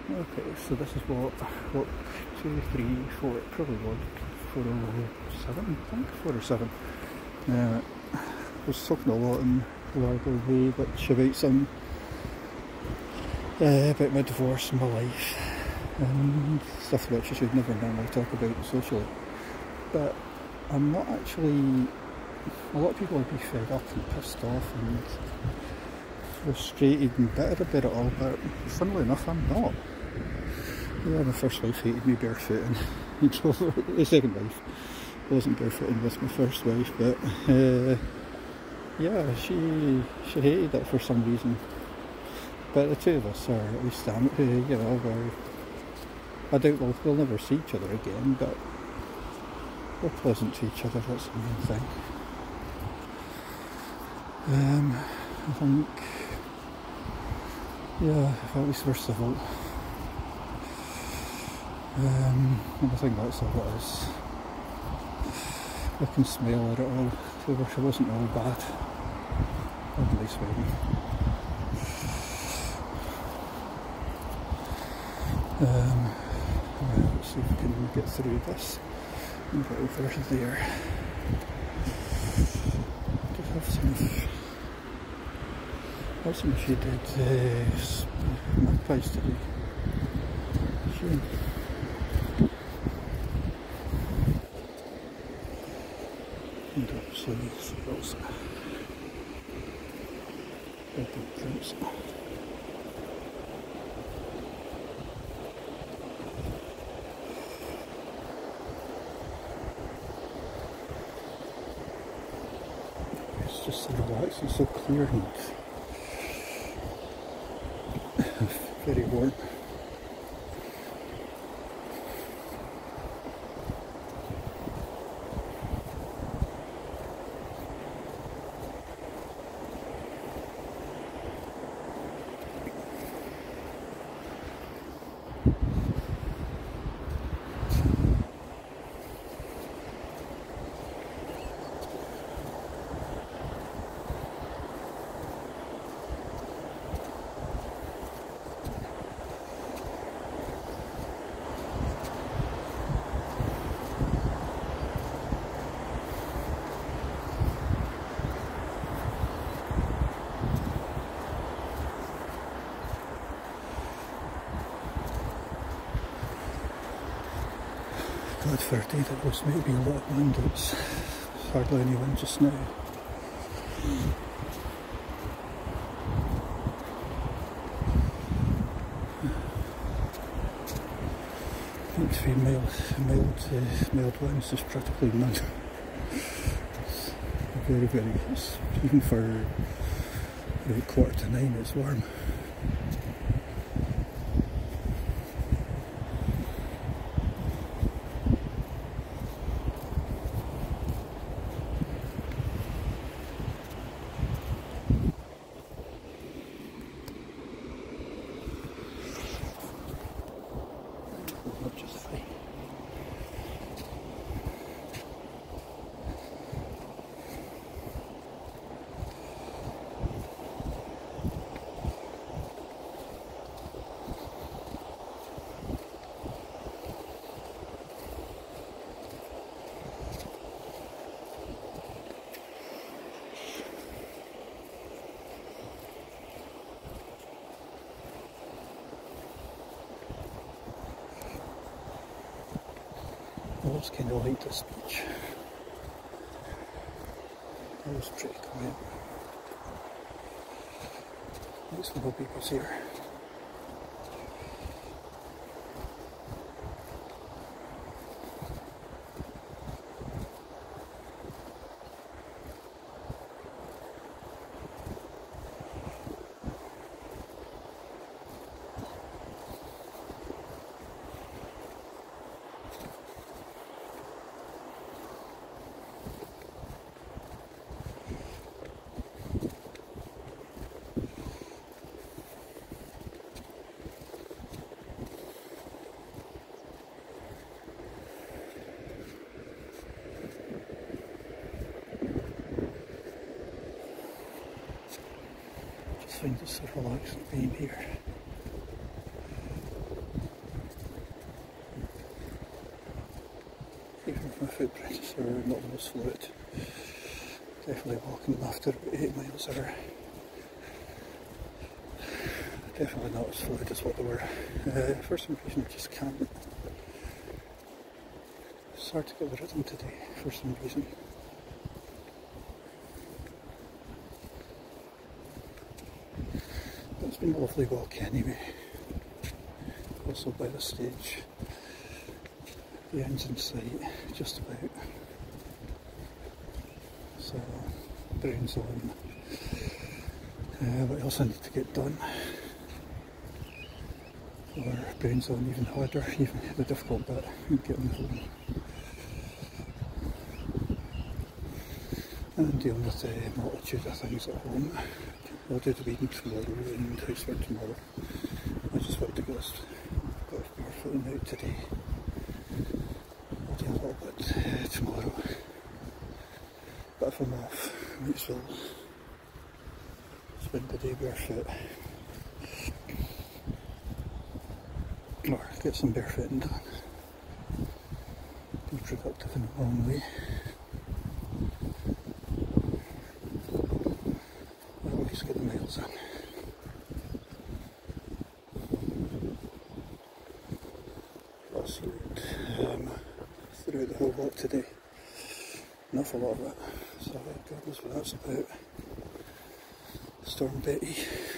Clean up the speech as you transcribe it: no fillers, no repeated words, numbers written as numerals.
Okay, so this is what 2, 3, 4, probably was 407, I think, 407. I was talking a lot in Largo Way, which about some about my divorce and my life and stuff which I should never normally talk about socially. But I'm not actually. A lot of people would be fed up and pissed off and frustrated and bitter about it all, but funnily enough, I'm not. Yeah, my first wife hated me barefooting. The second wife wasn't barefooting with my first wife, but yeah, she hated it for some reason. But the two of us are at least, you know, I doubt we'll never see each other again, but we're pleasant to each other, that's the main thing. I think, yeah, at least we're civil. And I think that's all it is. I can smile at it all. I wish it wasn't all bad. Ugly sweating. Right, let's see if we can get through this and get over there. Just have some shaded magpies today. Shame. And obviously squirrels. Big prints. It's just so relaxing, so clear and very warm. God, for a day that was maybe a lot of wind, it's hardly any wind just now. I think to be mild winds is practically none. It's very, it's, even for about 8:45 it's warm. I always kind of like this beach. It was pretty quiet. Nice little people's here. I find it so relaxing being here. my footprints are not the most fluid. Definitely walking them after about 8 miles hour. Definitely not as fluid as what they were. For some reason I just can't. It's hard to get the rhythm today for some reason. But it's been a lovely walk anyway. Also by the stage. The end's in sight, just about. So, brain's on. What else I need to get done? Or brain's on even harder, even the difficult bit, getting home. And dealing with a multitude of things at home. I'll do the reading tomorrow and housework tomorrow. I just want to go barefooting out today. I'll do a little bit tomorrow. But if I'm off, I might as well spend the day barefoot. Or get some barefooting done. Be productive in a long way. I'll at least get the miles in. Lost route throughout the whole walk today. An awful lot of it. So God knows what that's about. Storm Betty.